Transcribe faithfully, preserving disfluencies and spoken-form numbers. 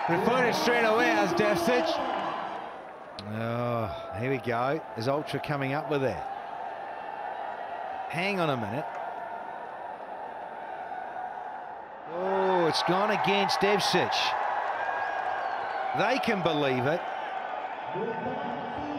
Referred it straight away as Devsic. Oh, here we go. Is Ultra coming up with it? Hang on a minute. Oh, it's gone against Devsic. They can believe it.